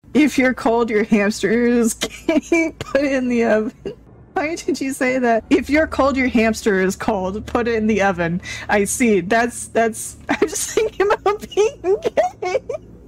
If you're cold, your hamster is gay. Put it in the oven. Why did you say that? If you're cold, your hamster is cold. Put it in the oven. I see. That's. I'm just thinking about being gay.